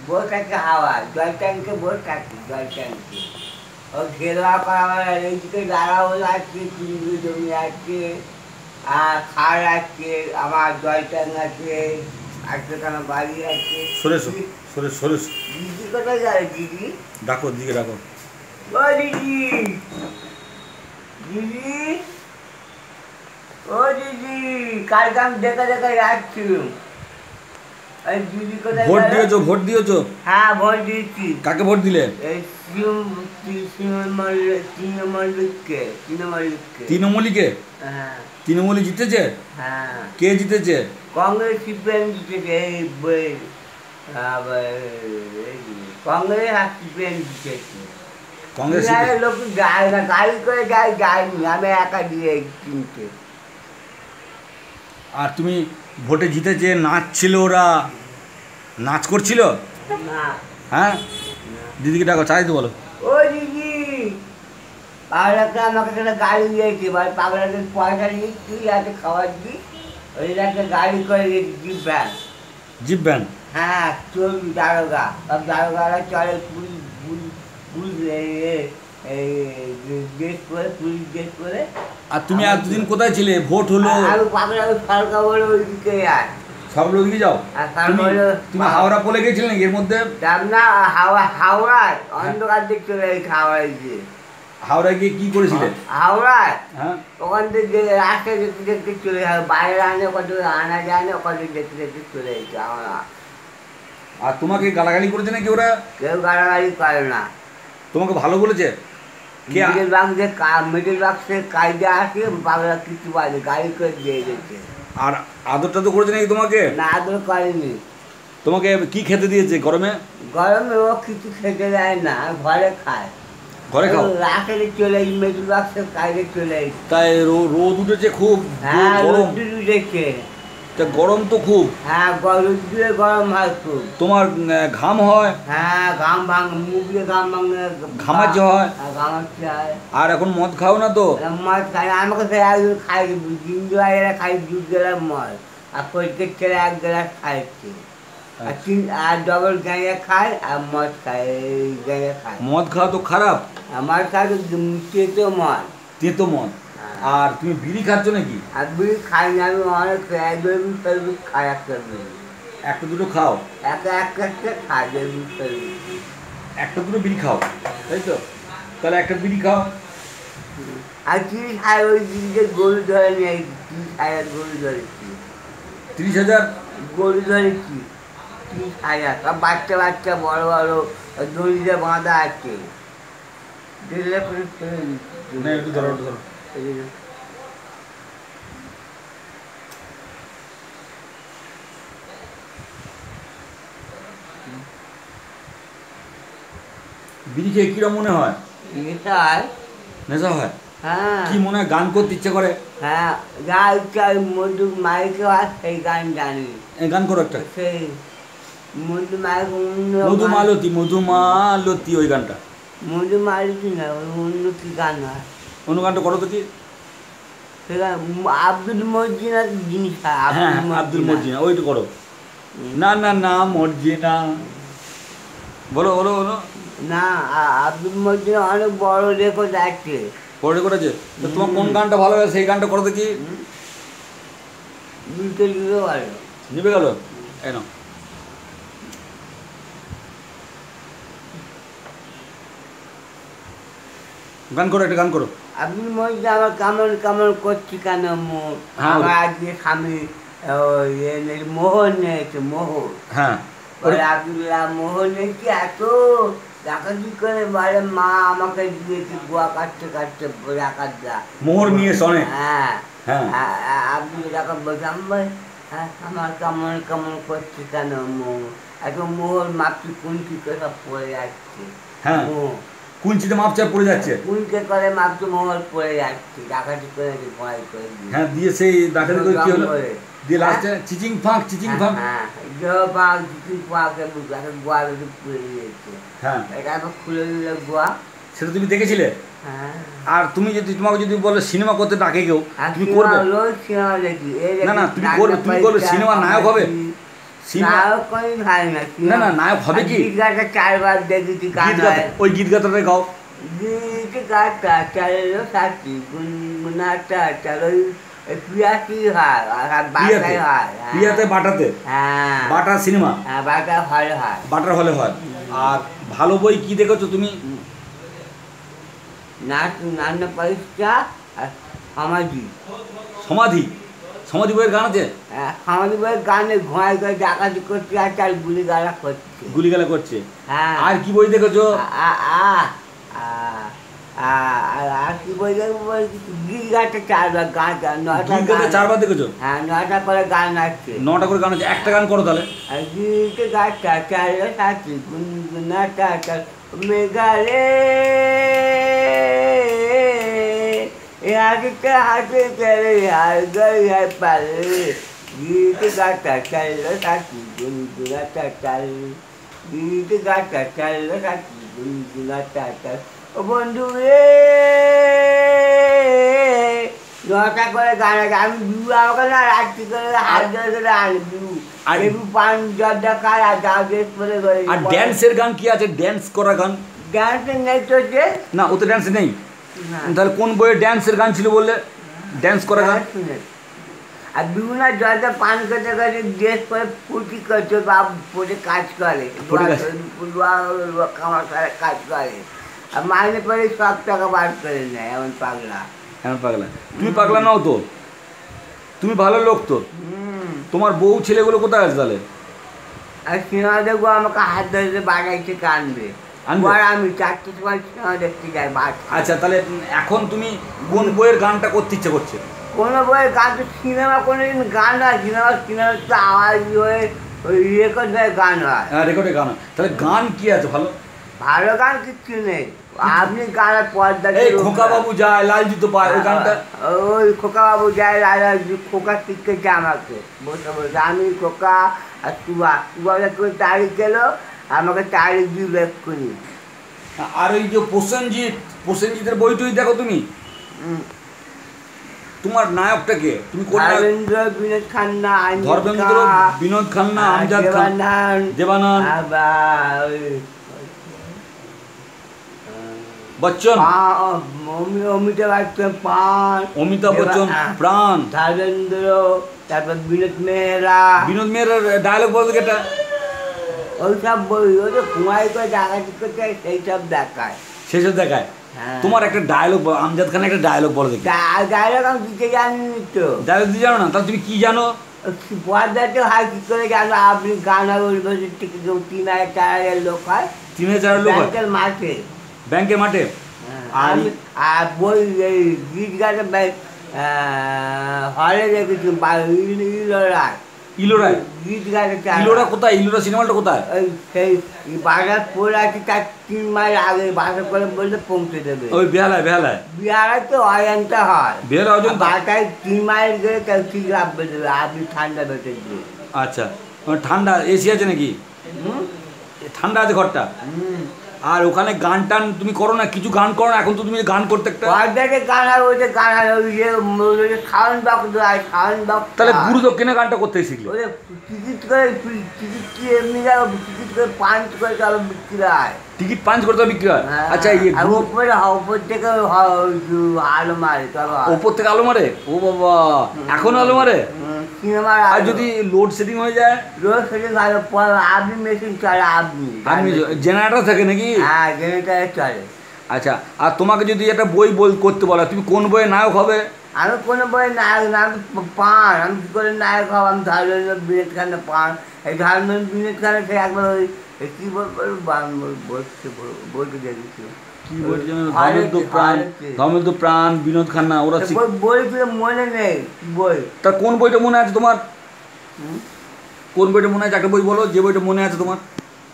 বসে থাকে হাওয়া, জল ট্যাঙ্কে বসে থাকি, জল ট্যাঙ্কে। ও ঘেরা করা এইদিকে দাঁড়াও আছে, তিনটে জমি আছে, আর খাল আছে, আমার জল ট্যাঙ্ক আছে, আর সেখানে বাড়ি আছে। সরেছো সরেছো। দিদি কোথায় যাবে দিদি? ডাকো দিকে ডাকো। ও দিদি, দিদি, ও দিদি, কালকে আমি দেখা দেখা যাচ্ছিলাম। দিদি কোথায় ভোট গেল? দিয়েছো? ভোট দিয়েছো? হ্যাঁ ভোট দিয়েছি। কাকে ভোট দিলে? এই তৃণমূলকে। তৃণমূলীকে? হ্যাঁ তৃণমূলী জিতেছে? হ্যাঁ। কে জিতেছে? কংগ্রেস সিপিএম জিতেছে। কংগ্রেস আর সিপিএম জিতেছে। কংগ্রেস। লোক যায় না, গাড়ি করে যায়, যায়নি, আমি একা দিয়ে কিনতে। আর তুমি ভোটে জিতেছে, নাচছিল ওরা, নাচ করছিল? না। হ্যাঁ, দিদিকে ডাকো, চাইতে বলো। ও দিদি, পাগলাকে আমাকে একটা গাড়ি দিয়েছে, পাগলাকে পয়সা দিয়ে তুই আছে খাবার দিই, ওই একটা গাড়ি করে দিয়েছি, জিপ ভ্যান। Zip van? হ্যাঁ চলবি দারোগা, সব দারোগারা চলে, পুলিশ পুলিশ ড্রেস করে, পুলিশ ড্রেস করে। আর তুমি এতদিন কোথায় ছিলে? ভোট হলো, আমি পাগলাকে সরকার বলে ওইদিকে আর সব লোকদিকে যাও। তুমি হাওড়া পলে গেছিলে নাকি এর মধ্যে? না, হাওড়ায় অন্ধকার দিক চলে গেছে, হাওড়ায় গিয়ে। হাওড়ায় গিয়ে কি করেছিলে? হাওড়ায় হ্যাঁ, ওখান থেকে রাস্তা দেখতে দেখতে চলে যাবে, বাইরে আনে কত আনা যায় না, কত দেখতে দেখতে চলে গেছে হাওড়া। আর তোমাকে গালাগালি করেছে নাকি ওরা? কেউ গাড়াগাড়ি করে না। তোমাকে ভালো বলেছে? মিডিল বাক্সে কায়দা আছে, বাংলা কিছু বাজে গাড়ি করে দিয়ে গেছে। আর আদরটা তো করেছে নাকি তোমাকে? না, আদর করেনি। তোমাকে কি খেতে দিয়েছে গরমে? গরমে ও কিছু খেতে দেয় না, ঘরে খায়। ঘরে খাও? রাতে চলে এই মিডিল বাক্সে কায়দে চলে গেছে। তাই রোদ উঠেছে খুব? হ্যাঁ গরম রোদ্দুর উঠেছে। তা গরম তো খুব। হ্যাঁ রোদ্দুরে গরম হয় খুব। তোমার ঘাম হয়? হ্যাঁ ঘাম মুখ দিয়ে ঘাম ভাঙে, ঘামাচ্ছে হয়? ঘামাচ্ছে হয়। আর এখন মদ খাও না তো? মদ খাই, আমাকে সে একদিন খাই, দিন দুয়ারে খাই 2 গ্লাস মদ, আর প্রত্যেক ছেলে 1 গ্লাস খাইছে। আর ডবল গাঁজা খায় আর মদ খায়, গাঁজা খায়। মদ খাওয়া তো খারাপ। আমার খায় তেতো মদ। তেতো মদ? আর তুমি বিড়ি খাচ্ছ নাকি? আর বিড়ি খাই না, আমি অনেক খাই, একটা বিড়ি একটা দুটো খাও? একটা খাই, একটা দুটো বিড়ি খাও, তাই তো? তাহলে একটা বিড়ি খাও। আর 30 হাজার ওই দিনকে গরু ধরে নিয়ে 30 হাজার গরু ধরেছি। 30,000 গরু ধরেছি 30 হাজার, সব বাচ্চা বাচ্চা বড় বড় দড়িতে বাঁধা আছে। দিলে করে ফেলে দিচ্ছি। না, একটু ধরো, একটু ধরো। বিড়ি খেয়ে কিরম মনে হয়? নেশায়। নেশা হয়? হ্যাঁ। কি মনে হয়? গান করতে ইচ্ছে করে? হ্যাঁ, যা ইচ্ছা মধু মাইকে আর সেই গান জানি। এই গান করো একটা। সেই মধু মাইক, মধুমালতী মধুমালতী, ওই গানটা। মধু মালতি না, অন্য কি গান হয়? অন্য গানটা করো তো। কি সে গান আব্দুল মর্জিনার জিনিস। হ্যাঁ, আব্দুল মর্জিনা, ওইটা করো। না না না মর্জিনা, বলো বলো বলো। না, আব্দুল মর্জিনা অনেক বড় রেকর্ড আছে। বড় রেকর্ড আছে? তো তোমার কোন গানটা ভালো লাগে সেই গানটা করো দেখি। নিতে দিতে পারো। নিবে গেল? এই নাও। গান করো, একটা গান করো। আব্দুল মর্জিনা আমার কেমন কেমন করছি কেন মুখ, আমার আজকে স্বামী মোহর নিয়েছে, মোহর। হ্যাঁ, আব্দুল্লাহ মোহর নিয়েছি, এত ডাকাতি করে বলে মা আমাকে দিয়েছে, গোয়া কাটতে কাটতে ডাকাত দা মোহর নিয়ে শোনে। হ্যাঁ হ্যাঁ, আব্দুল ডাকাত বলছিলাম ভাই, হ্যাঁ আমার কেমন কেমন করছি কেন মোহর, এত মোহর মাপছি কুঞ্চিতে সব পড়ে যাচ্ছে। হ্যাঁ, কুঞ্চিতে মাপচাপ পড়ে যাচ্ছে। কুঞ্চে করে মাপছি, মোহর পড়ে যাচ্ছে, ডাকাতি করে ভয় করে। হ্যাঁ, দিয়ে সেই ডাকাতি করে কি হলো? দিয়ে লাস্টে চিচিং ফাঁক, চিচিং ফাঁক। হ্যাঁ, পাক চিচিং ফাঁকে গোয়া পুড়ে দিয়েছে। হ্যাঁ, এটা আবার খুলে দিল গোয়া। সেটা তুমি দেখেছিলে? হ্যাঁ। আর তুমি যদি, তোমাকে যদি বলো সিনেমা করতে ডাকে কেউ, তুমি করবে? রোজ সিনেমা দেখি। না না, তুমি করবে, তুমি করবে, সিনেমার নায়ক হবে? সিনেমা নায়ক কোনদিন হয় না। না না নায়ক হবে কি গীত গাটা 4 বার দেখেছি গান গীত গাতা ওই গীত গাতাটা গাও গীত গাটা চালের সাথী গুনগুনাটা চলো পিয়াসি হয় আর বাটাই হয়। প্রিয়াতে বাটাতে হ্যাঁ বাটা সিনেমা হ্যাঁ বাটা ভালো হয়। বাটার হলে হয়। আর ভালো বই কি দেখেছো তুমি? নানা পরীক্ষা আর সমাধি। সমাধি সমাধি বইয়ের গান আছে? সমাধি বই গানে ঘুমাই করে ডাকাতি করছে আর চাল গুলি গালা করছে। গুলিগালা করছে। হ্যাঁ আর কি বই দেখেছো? আর কি বই দেখবো গীত গাটা 4 বার গান 9টা গীত গাতা 4 বার দেখেছো? হ্যাঁ 9টা করে গান আছে। 9টা করে গান আছে, একটা গান করো তাহলে। গীত গাটা চালের সাথী গুনগুনাটা মেঘালে হাতে হাতে চলে হার গায়ে পালে গীত গাটা চালের সাথী গুনগুনাটা চাল গীত গাটা চালের সাথী গুনগুনাটা চাল ও বন্ধু রে 9টা করে গান আছে। আমি বিউ আমাকে না রাত্রি করে হাত ধরে ধরে আনি বিউ আর বিউ পান জর্দা খায় আর যা ড্রেস পরে করে। আর ড্যান্সের গান কি আছে? ড্যান্স করা গান? ড্যান্স নেই তো যে না ওতে ড্যান্স নেই। তাহলে কোন বইয়ে ড্যান্সের গান ছিল বললে? ড্যান্স করা গান। আর বিভিন্ন জর্দা পান করতে করতে ড্রেস পরে ফুটি করছে বা পরে কাজ করে কামার করে কাজ করে আর মাইনে পরে সব টাকা বার করে নেয় এমন পাগলা। এমন পাগলা? তুমি পাগলা নাও তো, তুমি ভালো লোক তো। তোমার বউ ছেলেগুলো কোথায় আছে তাহলে? আর সিনেমা দেখবো আমাকে হাত ধরে বাড়াইছে কানবে আর আমি 4টের সময় সিনেমা দেখতে যাই। আচ্ছা তাহলে এখন তুমি কোন বইয়ের গানটা করতে ইচ্ছে করছে? কোনো বইয়ের গান তো সিনেমা কোনোদিন গান হয় সিনেমা সিনেমা তো আওয়াজ হয়ে ওই রেকর্ড হয়ে গান হয়। হ্যাঁ রেকর্ডে গান হয়। তাহলে গান কি আছে ভালো? ভালো গান কিচ্ছু নেই। আপনি গানের পর্দা এই খোকা বাবু যায় লাল জুতো পায় ওই গানটা? ওই খোকা বাবু যায় লাল খোকা শিখেছে আমাকে বসে বসে আমি খোকা আর তুবা করে তারিখ এলো আমাকে তারিখ দিল এক্ষুনি। আর ওই যে প্রসেনজিতের বই টই দেখো তুমি? তোমার নায়কটা কে? তুমি কোন? ধর্মেন্দ্র, বিনোদ খান্না, ধর্মেন্দ্র, বিনোদ খান্না, আমজাদ খান, দেবানন্দ, বচ্চন, অমিতাভ বচ্চন, অমিতাভ বচ্চন, প্রাণ, ধর্মেন্দ্র, তারপর বিনোদ মেহরা। বিনোদ মেহরার ডায়লগ বলতে কেটা? ওইসব বই ওই যে ঘুমাই করে ডাকাতি করতে সেই সব দেখায়। সেসব দেখায়? তোমার একটা ডায়লগ আমজাদ খানের একটা ডায়লগ বলো দেখি। ডায়লগ আমি দিতে জানি তো। ডায়লগ দিতে জানো না? তাহলে তুমি কি জানো? পর্দাতে হয় কি করে জানো? আপনি গান বলবেন 3,000 4,000 লোক হয় 3,000 লোক ব্যাংকের মাঠে। ব্যাংকের মাঠে? আর বই এই গীত গানে হলে দেখেছি ইলোরায়। ইলোরায় গীত গানে ইলোরা কোথায়? ইলোরা সিনেমাটা কোথায়? ওই সেই বাজার পড়ে আছে তার 3 মাইল আগে বাসা করে বললে পৌঁছে দেবে। ওই বেহালায় বেহালায় বিহারে তো অজন্তা হয়। বেহালা অজন্তা বাটায় 3 মাইল গেলে কেউ ঠিক রাখবে দেবে আপনি ঠান্ডা বেঁচে দিয়ে। আচ্ছা ঠান্ডা এসি আছে নাকি? ঠান্ডা আছে ঘরটা? আর ওখানে গান টান তুমি করো না? কিছু গান করো না? এখন তো তুমি গান করতে একটা গান হয় ওই যে গান হয় ওই যে সাউন্ড বক্স হয় সাউন্ড বক্স। তাহলে গুরু দক্ষিণে গানটা করতে শিখলে? ওই টিকিট করে টিকিট কি এমনি যাবো টিকিট করে পাঞ্চ করে তবে বিক্রি হয়। টিকিট পাঞ্চ করতে বিক্রি হয়? আচ্ছা ওপর থেকে আলো মারে তবে ওপর থেকে আলো মারে? ও বাবা এখনো আলো মারে? সিনেমার আর যদি লোডশেডিং হয়ে যায়? লোডশেডিং ভালো আপনি মেশিন চলে আপনি জেনারেটর থাকে নাকি? হ্যাঁ জেনারেটরে চলে। আচ্ছা আর তোমাকে যদি একটা বই করতে বলা তুমি কোন বইয়ে নায়ক হবে? আমি কোনো বই নায়ক না আমি পান আমি কী করে নায়ক হব? আমি ধর্মেন্দ্র বিনোদ খান্না পান এই ধর্মেন্দ্র বিনোদ খান্না সে একবার ওই কী বইটা দেখেছি কি বলছি? ধর্মেন্দ্র প্রাণ, বিনোদ খান্না ওরা বই মনে নেই বই। তা কোন বইটা মনে আছে তোমার? কোন বইটা মনে আছে? একটা বই বলো যে বইটা মনে আছে তোমার।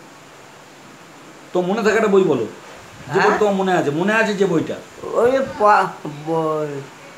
তো মনে থাকে একটা বই বলো যে বইটা তোমার মনে আছে যে বইটা। ওই বই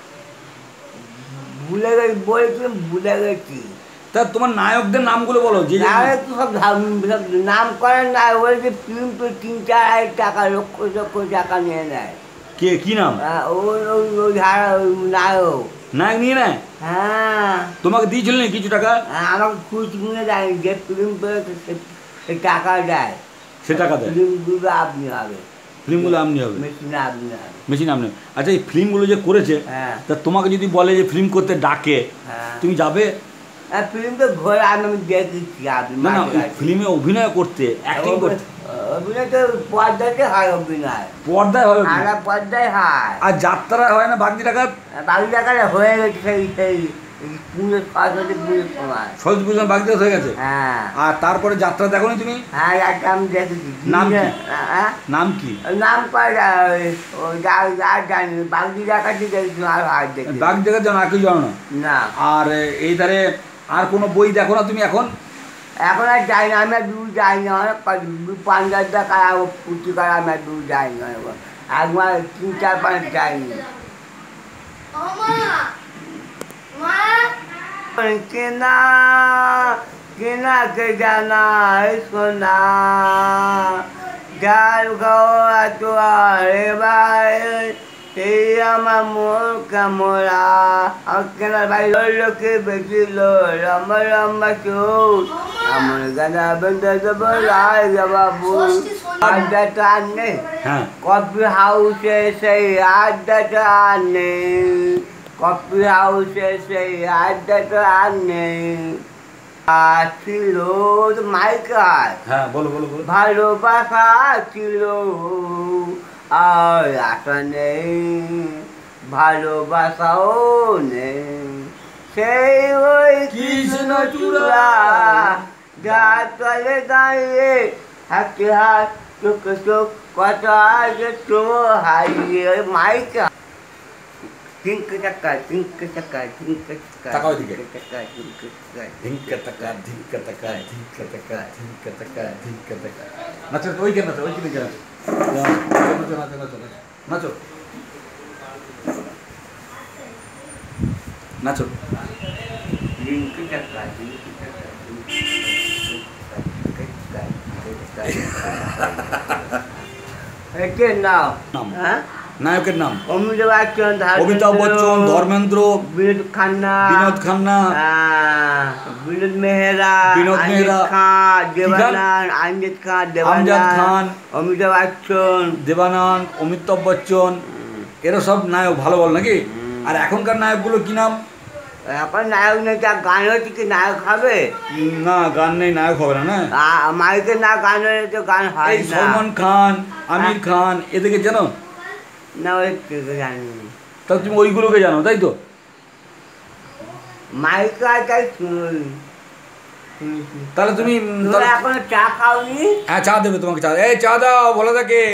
ভুলে গেছি বই ভুলে গেছি। তা তোমার নায়কদের নামগুলো বলো। যে নায়ক সব নাম করেন না ওই যে ফিল্ম তো 3-4 হাজার টাকা লক্ষ লক্ষ টাকা নিয়ে নেয়। কে কি নাম? ওই নায়ক। নায়ক নিয়ে নেয়? হ্যাঁ তোমাকে দিয়েছিল না কিছু টাকা? আমাকে খুঁজ কিনে দেয়, যে ফিল্ম করে সে টাকা দেয়, সে টাকা দেয়? ফিল্মগুলো আপনি হবে, ফিল্মগুলো আপনি হবে, মেশিনে আপনি হবে। মেশিন আপনি। আচ্ছা এই ফিল্মগুলো যে করেছে, হ্যাঁ তা তোমাকে যদি বলে যে ফিল্ম করতে ডাকে, হ্যাঁ তুমি যাবে? ফিল্ম তো ঘরে আমি দেখেছি আপনি না না, ফিল্মে অভিনয় করতে, অ্যাক্টিং করতে। অভিনয় তো পর্দাতে হয়, অভিনয় পর্দায় হয় অভিনয়। সারা পর্দায় হয়। আর যাত্রা হয় না বাগদি ডাকাত? বাকি টাকাটা হয়ে গেছে সেই পুজোর সরস্বতী পুজোর সময়। সরস্বতী পুজো বাগদি ডাকাত হয়ে গেছে। হ্যাঁ আর তারপরে যাত্রা দেখো নি তুমি? হ্যাঁ একটা আমি দেখেছি। নাম কি? হ্যাঁ নাম কি? নাম পাই আর জানি বাগদি ডাকাতি দেখছি, আর দেখি বাগদি ডাকাত জানো, আর কেউ জানো না? না আর এই ধারে আর কোনো বই দেখো না তুমি এখন? এখন আর যাই না, আমি আর দূর যাই না, অনেক ৫,০০০ টাকা পুস্তিকার আমি আর দূর যাই না, একবার ৩-৪-৫ যাইনি। কেনা কেনা কে জানা সোনা যার খাওয়া তো এবার এই আমার মোর কামরা কেনার ভাই লোকে বেশিল লম্বা লম্বা চোখ আমার গানা বেঁধে দেবো রায় বাবু আড্ডাটা নেই। হ্যাঁ কফি হাউসে সেই আড্ডাটা নেই, কফি হাউসে সেই আড্ডাটা নেই। ছিল মাইকার হ্যাঁ, বলো বলো বলো। ভালোবাসা ছিল আর আশা নেই, ভালোবাসাও নেই। সেই ওই কৃষ্ণচূড়া যার তলে দাঁড়িয়ে হাতে হাত চোখে চোখ কথা আগে তো হারিয়ে মাইকা ধিঙ্ক টাকা ধিঙ্ক টাকা ধিঙ্ক টাকা তাকাও এদিকে। টাকা ধিঙ্ক টাকা ধিঙ্কা টাকা ধিঙ্কা টাকা ধিঙ্কা টাকা ধিঙ্কা টাকা ধিঙ্কা টাকা। নাচো ওই কেন নাচো, ওই কেন নাচো, নাচো নাচো নাচো নাচো নাচো। ধিঙ্ক টাকা ধিঙ্ক টাকা একে নাও নাম, হ্যাঁ নায়কের নাম? অমিতাভ বচ্চন, অমিতাভ বচ্চন, ধর্মেন্দ্র, বিনোদ খান্না, বিনোদ মেহরা, বিনোদ মেহরা, খান, দেবানন্দ, আমজাদ খান, আমজাদ খান, অমিতাভ বচ্চন, দেবানন্দ, অমিতাভ বচ্চন, এরা সব নায়ক ভালো বল নাকি? আর এখনকার নায়কগুলো কি নাম? এখন নায়ক নেই, যা গান হচ্ছে কি নায়ক হবে? না গান নেই, নায়ক হবে না। না মাইকে না গান হলে তো গান হয় এই না। সলমান খান, আমির খান, এদেরকে জানো না ওই জানি তাহলে তুমি ওইগুলোকে জানো তাই তো? মাইকে আজকাল তাহলে তুমি এখন চা খাওনি? হ্যাঁ চা দেবে তোমাকে, চা, এই চা দাও বলে থাকে।